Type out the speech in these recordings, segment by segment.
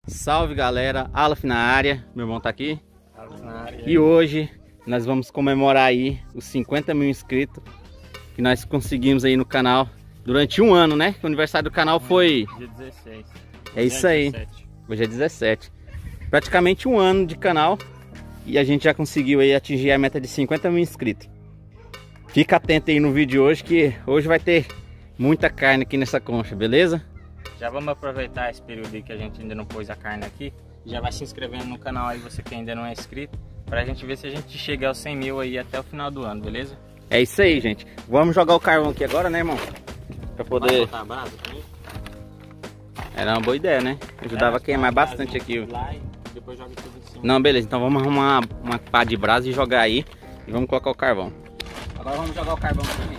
Salve galera, Aleph na área, meu irmão tá aqui. Aleph na área. E hoje nós vamos comemorar aí os 50 mil inscritos que nós conseguimos aí no canal durante um ano, né? O aniversário do canal foi... Dia 16. É isso aí, 17. hoje é 17. Praticamente um ano de canal e a gente já conseguiu aí atingir a meta de 50 mil inscritos. Fica atento aí no vídeo de hoje que hoje vai ter muita carne aqui nessa concha, beleza? Já vamos aproveitar esse período aí que a gente ainda não pôs a carne aqui. Já vai se inscrevendo no canal aí, você que ainda não é inscrito, pra gente ver se a gente chega aos 100 mil aí até o final do ano, beleza? É isso aí, gente. Vamos jogar o carvão aqui agora, né, irmão? Pra Pode poder... botar a brasa também? Era uma boa ideia, né? Ajudava a queimar bastante aqui. Lá e depois joga tudo em cima. Não, beleza. Então vamos arrumar uma pá de brasa e jogar aí. E vamos colocar o carvão. Agora vamos jogar o carvão também.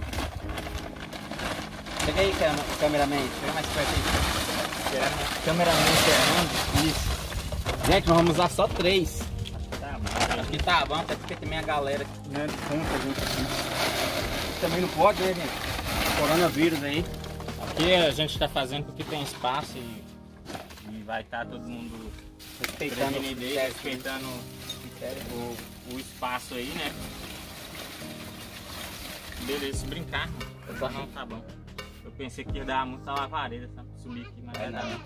Chega aí, cameraman. Chega mais perto aí. Cameraman Fernando. Isso. Gente, nós vamos usar só 3. Tá bom. Acho que tá bom, até porque também a galera né, de tanta gente aqui. Também não pode, né, gente? Coronavírus aí. Aqui a gente tá fazendo porque tem espaço e vai estar todo mundo Respeitando respeitando o espaço aí, né? Beleza, se brincar, mano. Não, tá bom. Eu pensei que ia dar muita lavareda, sabe? Subir aqui, mas vai dar não.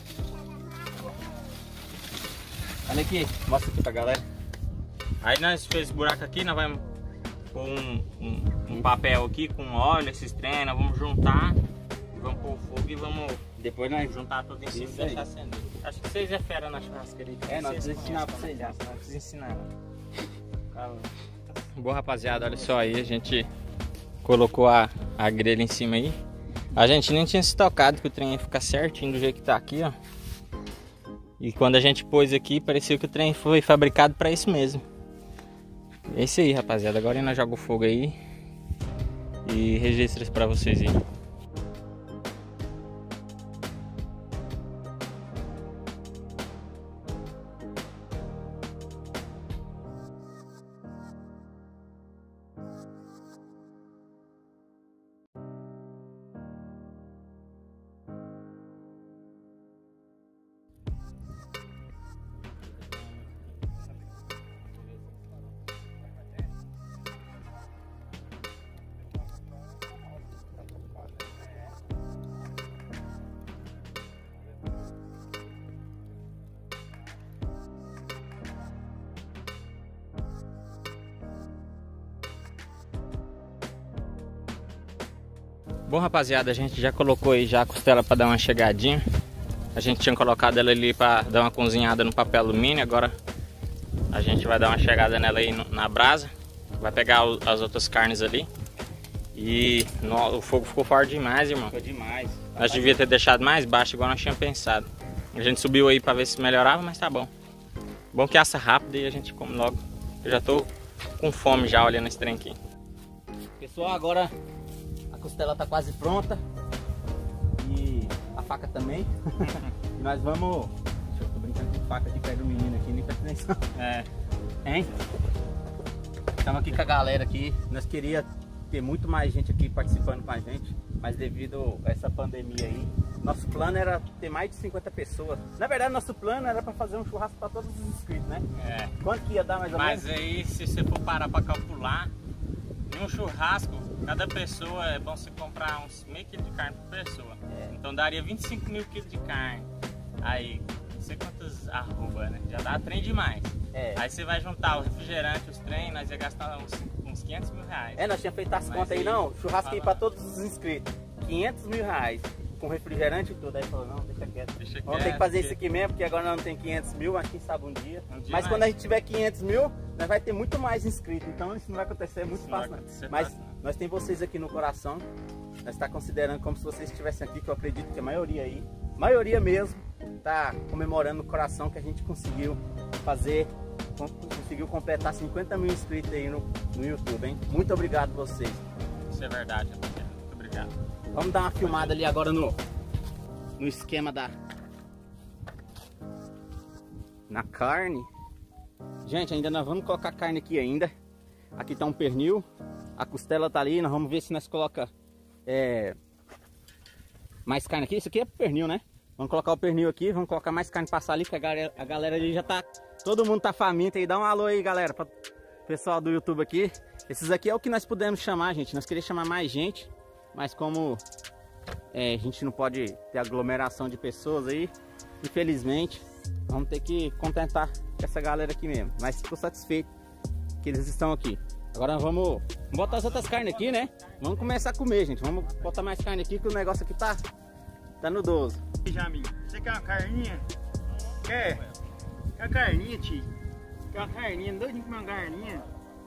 Olha aqui, mostra aqui pra galera. Aí nós fez buraco aqui, nós vamos pôr um papel aqui com óleo, esses trem, nós vamos juntar, vamos pôr o fogo e vamos Depois nós juntar tudo em cima e deixar acender. Acho que vocês é fera na churrasqueira aí. É, nós precisamos ensinar pra vocês já. Nós precisamos ensinar. Boa, rapaziada, olha só aí, a gente colocou a grelha em cima aí. A gente nem tinha se tocado que o trem ia ficar certinho do jeito que tá aqui, ó. E quando a gente pôs aqui, parecia que o trem foi fabricado para isso mesmo. É isso aí, rapaziada. Agora nós jogamos o fogo aí e registra para vocês aí. Bom, rapaziada, a gente já colocou aí já a costela para dar uma chegadinha. A gente tinha colocado ela ali para dar uma cozinhada no papel alumínio. Agora a gente vai dar uma chegada nela aí na brasa. Vai pegar as outras carnes ali. E o fogo ficou forte demais, irmão. Ficou demais. Nós devia ter deixado mais baixo, igual nós tínhamos pensado. A gente subiu aí para ver se melhorava, mas tá bom. Bom que assa rápido e a gente come logo. Eu já tô com fome já olhando esse trem aqui. Pessoal, agora a costela tá quase pronta. E a faca também. E nós vamos... Deixa eu tô brincando com faca aqui perto do menino aqui, nem presta atenção. É. Hein? Estamos aqui com a galera aqui. Nós queríamos ter muito mais gente aqui participando com a gente, mas devido a essa pandemia aí, nosso plano era ter mais de 50 pessoas. Na verdade, nosso plano era para fazer um churrasco para todos os inscritos, né? É. Quanto que ia dar mais ou menos? Mas aí, se você for parar para calcular, em um churrasco, cada pessoa é bom você comprar uns meio quilo de carne por pessoa. É. Então daria 25 mil quilos de carne. Aí, não sei quantas arroba, né? Já dá trem demais. É. Aí você vai juntar o refrigerante, os trem, nós ia gastar uns 500 mil reais. É, nós tínhamos feito as Mas contas aí, aí, não, churrasco aí fala- para todos os inscritos, 500 mil reais, com refrigerante e tudo. Aí falou, não, deixa quieto. Deixa Vamos ter quieto, que fazer porque- isso aqui mesmo, porque agora nós não tem 500 mil, mas quem sabe um dia. Um dia Mas quando a mais. gente tiver 500 mil, nós vai ter muito mais inscritos, então isso não vai acontecer, é muito Isso não fácil. vai acontecer Mas fácil, não. nós temos vocês aqui no coração, nós está considerando como se vocês estivessem aqui, que eu acredito que a maioria aí, maioria mesmo, tá comemorando no coração que a gente conseguiu fazer, conseguiu completar 50 mil inscritos aí no YouTube, hein? Muito obrigado a vocês. Isso é verdade, rapaziada. Muito obrigado. Vamos dar uma filmada ali agora no esquema na carne. Gente, ainda nós vamos colocar carne aqui ainda. Aqui tá um pernil, a costela tá ali, nós vamos ver se nós coloca mais carne aqui. Isso aqui é pernil, né? Vamos colocar o pernil aqui, vamos colocar mais carne passar ali, que a galera ali já tá... Todo mundo tá faminto aí. Dá um alô aí, galera, para pessoal do YouTube aqui. Esses aqui é o que nós pudemos chamar, gente. Nós queríamos chamar mais gente, mas como a gente não pode ter aglomeração de pessoas aí, infelizmente, vamos ter que contentar com essa galera aqui mesmo. Mas estou satisfeito que eles estão aqui. Agora nós vamos botar as outras carnes aqui, né? Vamos começar a comer, gente. Vamos botar mais carne aqui, que o negócio aqui tá no 12. Jamin, você quer uma carninha? Quer? Quer uma carninha, tio? Quer uma carninha? Doidinho com uma carninha?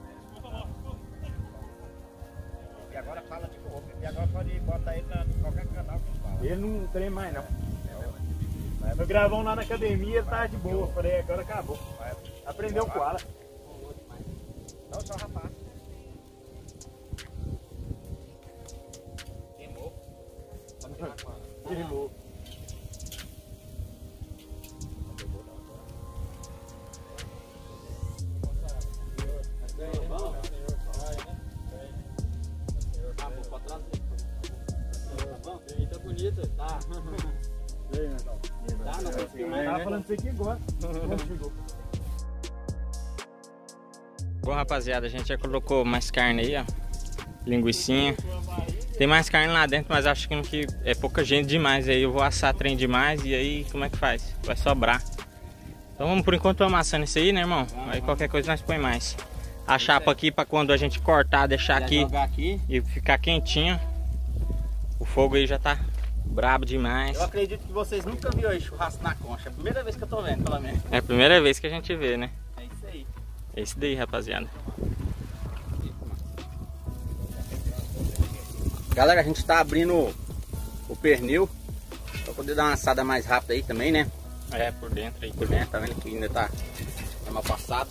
E agora fala de boa. E agora pode botar ele em qualquer canal que fala. Ele não treme mais não. Eu gravamos lá na academia, ele tá de boa. Falei, agora acabou. Aprendeu com ela. Não, só rapaz. Queimou. Tá bonito, tá? Tá, não vou filmar. Tava falando isso aqui agora. Bom, rapaziada, a gente já colocou mais carne aí, ó. Linguicinha. Tem mais carne lá dentro, mas acho que é pouca gente demais. Aí eu vou assar trem demais e aí como é que faz? Vai sobrar. Então vamos por enquanto amassando isso aí, né, irmão? Aí qualquer coisa nós põe mais. A chapa aqui para quando a gente cortar, deixar aqui e ficar quentinho. O fogo aí já tá brabo demais. Eu acredito que vocês nunca viram aí churrasco na concha. É a primeira vez que eu tô vendo, pelo menos. É a primeira vez que a gente vê, né? É isso aí. É isso daí, rapaziada. Galera, a gente tá abrindo o pernil pra poder dar uma assada mais rápida aí também, né? É, por dentro aí. Por dentro, tá vendo que ainda tá mal passado.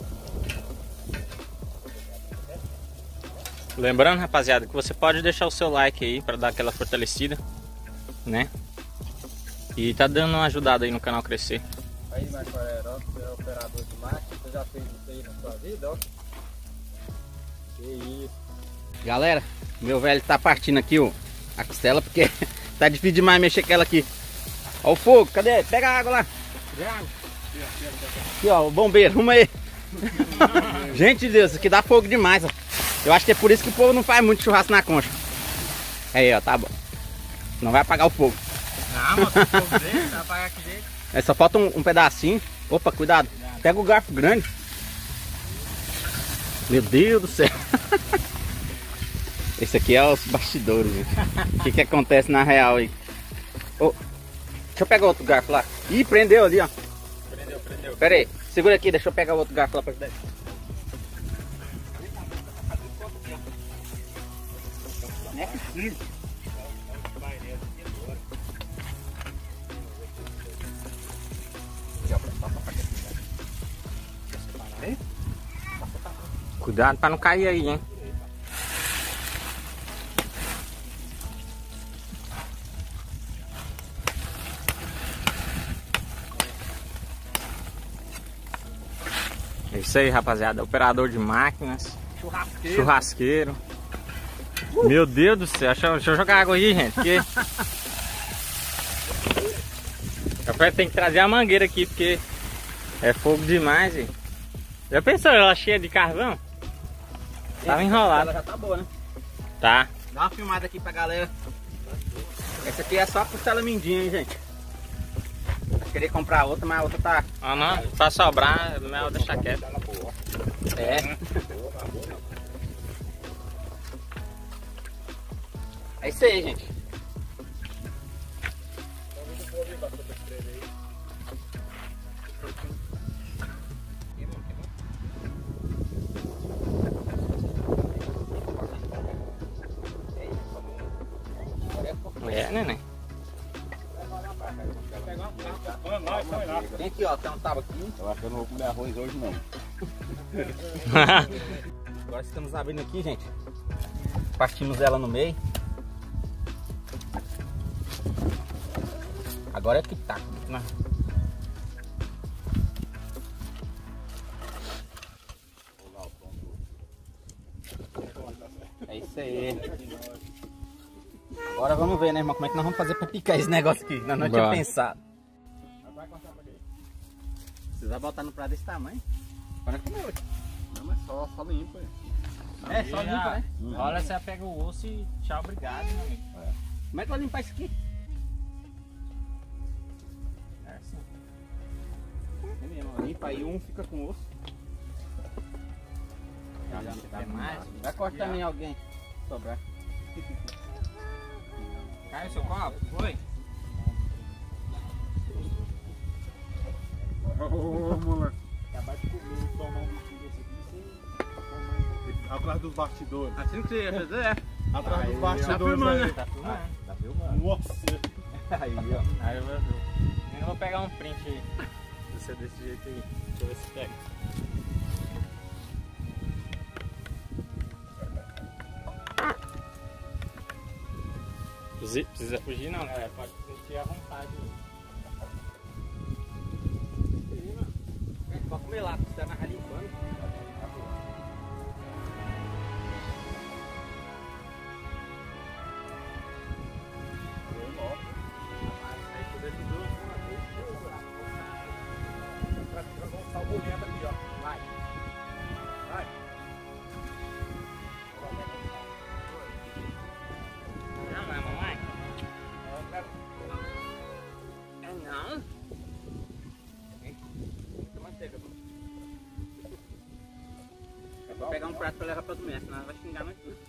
Lembrando, rapaziada, que você pode deixar o seu like aí para dar aquela fortalecida, né? E tá dando uma ajudada aí no canal crescer. Aí, Marco Aurélio, você é operador de máquina, você já fez isso aí na sua vida, ó. Que isso. Galera, meu velho tá partindo aqui a costela porque tá difícil demais mexer com ela aqui. Ó o fogo, cadê? Pega a água lá. Aqui, ó, o bombeiro, arruma aí. Gente de Deus, isso aqui dá fogo demais, ó. Eu acho que é por isso que o povo não faz muito churrasco na concha. Aí, ó, tá bom. Não vai apagar o fogo. Não, mas o fogo dele, vai apagar aqui dentro. É, só falta um pedacinho. Opa, cuidado. Pega o garfo grande. Meu Deus do céu. Esse aqui é os bastidores, gente. O que acontece na real aí? Oh, deixa eu pegar outro garfo lá. Ih, prendeu ali, ó. Prendeu. Pera aí, segura aqui, deixa eu pegar o outro garfo lá pra ajudar. Não é possível. Cuidado para não cair aí, hein? É isso aí, rapaziada. Operador de máquinas. Churrasqueiro. Meu Deus do céu. Deixa eu jogar água aí, gente. Porque... eu tenho que trazer a mangueira aqui, porque é fogo demais, hein? Já pensou ela cheia de carvão? Tava enrolada. Ela já tá boa, né? Tá. Dá uma filmada aqui pra galera. Essa aqui é só a costela mindinha, hein, gente. Eu queria comprar outra, mas a outra tá... Ah, não. Pra sobrar, melhor deixar quieto. É. É isso aí, gente. É, neném. Tem aqui, ó, tem um tábua aqui. Eu acho que eu não vou comer arroz hoje, não. Agora estamos abrindo aqui, gente. Partimos ela no meio. Agora é que tá. Né? É isso aí. Agora vamos ver, né, irmão? Como é que nós vamos fazer pra picar esse negócio aqui? Nós não tínhamos pensado. Precisa botar no prato desse tamanho. Para comer hoje. Não, mas só limpa. É, só limpa, né? Olha, você pega o osso e tchau, obrigado, meu amigo. Como é que eu vou limpar isso aqui? É assim. É mesmo, ó, limpa aí, um fica com osso. Quer mais? Vai cortar também alguém. Sobrar. Caiu o seu copo? Foi? Ô, moleque. Acabar de comer, tomar um bicho desse aqui sem. Atrás dos bastidores. Assim que você ia fazer, é. Atrás dos Tá bastidores. filmando, aí. né? Tá filmando. Tá filmando. Nossa. Aí, ó. Aí eu vou pegar um print aí. Você desse jeito aí. Deixa eu ver se pega. Precisa fugir não, galera. Pode sentir à vontade. Pode comer lá, você tá na limpando. Não, não é mamãe? É não? Vou pegar um prato pra levar pra comer, senão ela vai xingar nós tudo.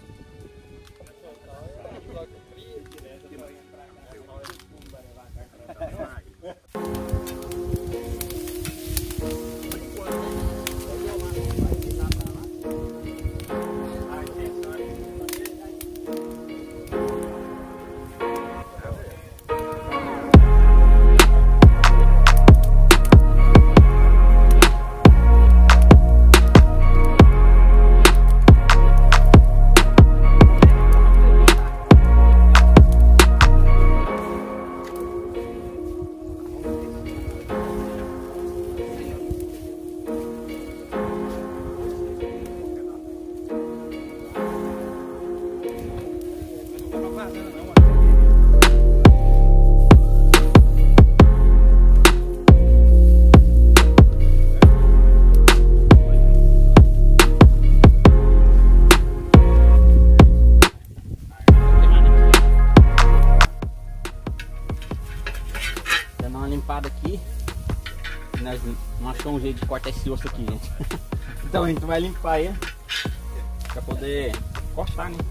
Dando uma limpada aqui. Nós não achamos um jeito de cortar esse osso aqui, gente. Então a gente vai limpar ele pra poder cortar, né?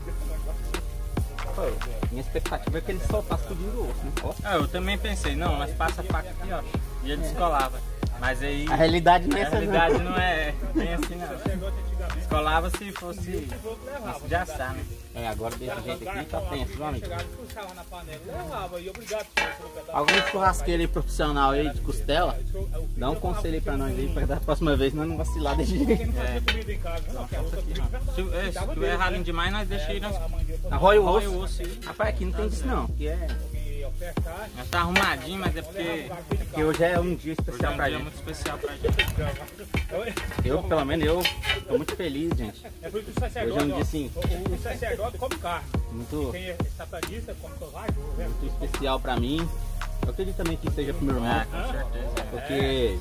Pô, minha expectativa é que ele soltasse tudinho do osso, né? Ó. Ah, eu também pensei, não, mas passa a faca aqui, ó. E ele descolava. Mas aí A realidade não é a essa, realidade não. não é bem assim não. Descolava se fosse de assar, né? É, agora desse jeito aqui tá tenso, viu, amigo? Puxava na panela, levava, e obrigado por pedaço. Algum churrasqueiro aí profissional aí de costela, dá um conselho aí pra nós aí, pra da próxima vez nós não vacilar desse jeito. Comida em casa, não, que a outra Se tu é ralinho demais, nós deixamos aí Arrói o Arrói o osso. osso aí. Rapaz, aqui não tem disso não, que é... Nós tá arrumadinho, mas é porque hoje é um dia hoje é especial um pra dia gente. muito especial pra gente. Eu, pelo menos eu, tô muito feliz, gente. É por isso que o Hoje é sacerdote, um dia assim, o sacerdote come carne. muito Quem é satanista come selvagem, né? muito especial pra mim. Eu acredito também que seja pro meu irmão, Ah, com certeza. porque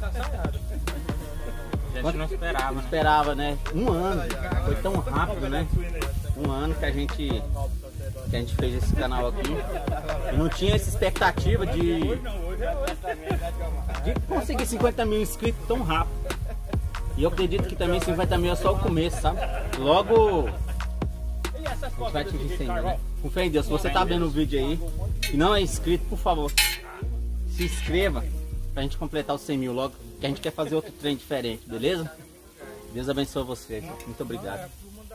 A gente não esperava, eu né? esperava, né? Um ano, foi tão rápido, né? Um ano que a gente fez esse canal aqui. Eu não tinha essa expectativa de conseguir 50 mil inscritos tão rápido. E eu acredito que também 50 mil é só o começo, sabe? Logo a gente vai atingir 100 mil, né? Com fé em Deus, se você tá vendo o vídeo aí e não é inscrito, por favor, se inscreva pra gente completar os 100 mil logo, que a gente quer fazer outro trem diferente, beleza? Deus abençoe vocês. Muito obrigado.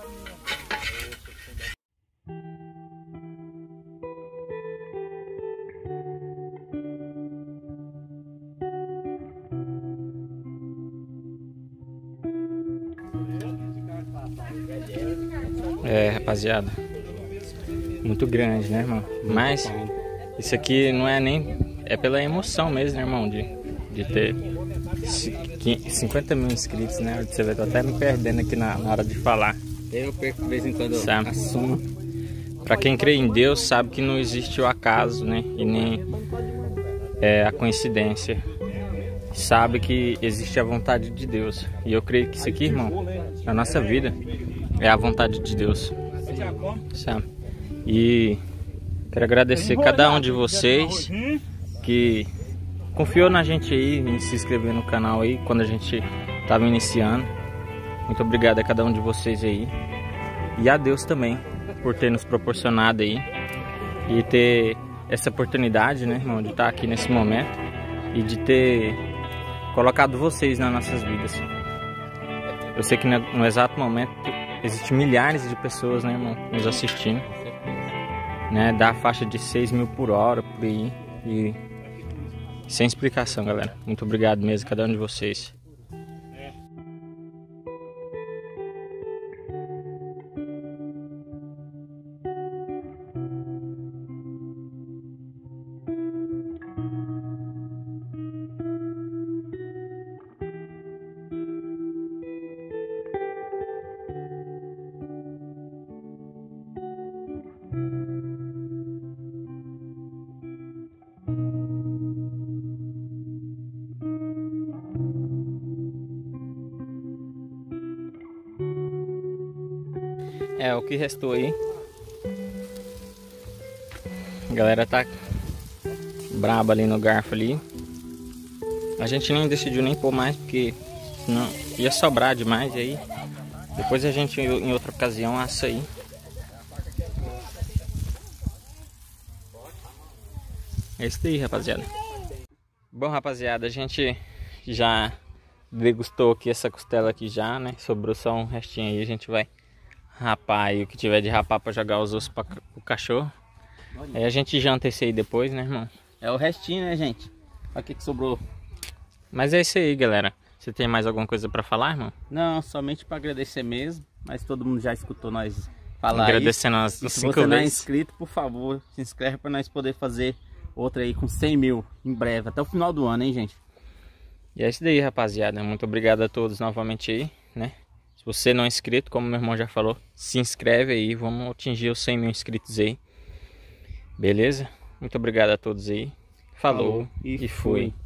É, rapaziada, muito grande, né, irmão? Mas isso aqui não é nem... É pela emoção mesmo, né, irmão? De ter 50 mil inscritos, né? Você vê, eu tô até me perdendo aqui na hora de falar. Eu perco de vez em quando Sabe? assumo. Pra quem crê em Deus, sabe que não existe o acaso, né? E nem a coincidência. sabe que existe a vontade de Deus. E eu creio que isso aqui, irmão, na nossa vida, é a vontade de Deus, sabe? E quero agradecer cada um de vocês que confiou na gente aí, em se inscrever no canal aí, quando a gente estava iniciando. Muito obrigado a cada um de vocês aí. E a Deus também, por ter nos proporcionado aí e ter essa oportunidade, né, irmão, de estar aqui nesse momento e de ter colocado vocês nas nossas vidas. Eu sei que no exato momento existem milhares de pessoas, né, irmão, nos assistindo, né, da faixa de 6.000 por hora, por aí, e sem explicação, galera. Muito obrigado mesmo a cada um de vocês. É o que restou aí. A galera tá braba ali no garfo ali. A gente nem decidiu nem pôr mais porque senão ia sobrar demais. E aí depois a gente em outra ocasião assa aí. É isso aí, rapaziada. Bom, rapaziada, a gente já degustou aqui essa costela aqui já, né? Sobrou só um restinho aí, a gente vai rapar aí o que tiver de rapar pra jogar os ossos para o cachorro. Aí a gente janta esse aí depois, né, irmão? É o restinho, né, gente? Olha o que sobrou. Mas é isso aí, galera. Você tem mais alguma coisa pra falar, irmão? Não, somente pra agradecer mesmo. Mas todo mundo já escutou nós falar agradecendo isso. as 5 vezes. Se você não é inscrito, por favor, se inscreve pra nós poder fazer outra aí com 100.000 em breve. Até o final do ano, hein, gente? E é isso daí, rapaziada. Muito obrigado a todos novamente aí, né? Se você não é inscrito, como meu irmão já falou, se inscreve aí, vamos atingir os 100.000 inscritos aí. Beleza? Muito obrigado a todos aí. Falou e fui.